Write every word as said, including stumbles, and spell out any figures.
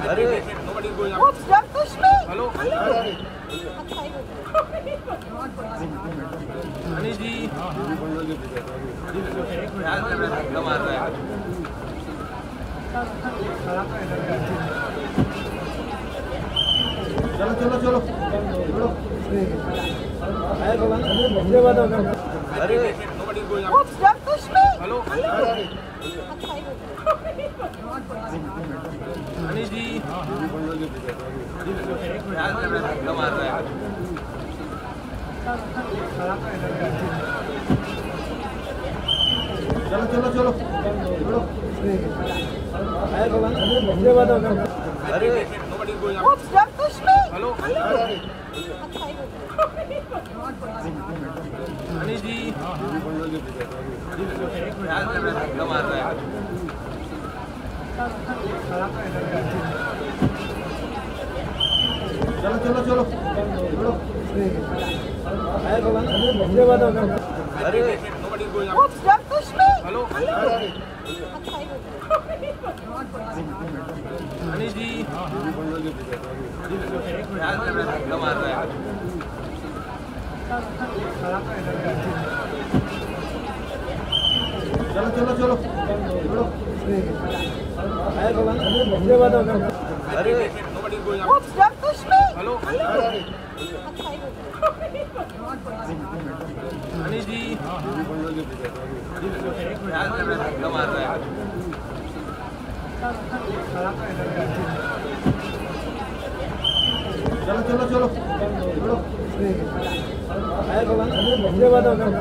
अरे What's wrong with me? Hello Anish ji क्या मार रहा है? चलो चलो चलो अरे What's wrong with me? Hello Anish ji क्या मार रहा है? चलो चलो चलो अरे What's wrong with me? Hello Anish ji क्या मार रहा है? चलो चलो चलो अरे What's wrong with me? Hello Anish ji क्या मार रहा है? चलो चलो चलो अरे What's wrong with me? Hello Anish ji क्या मार रहा है? चलो चलो चलो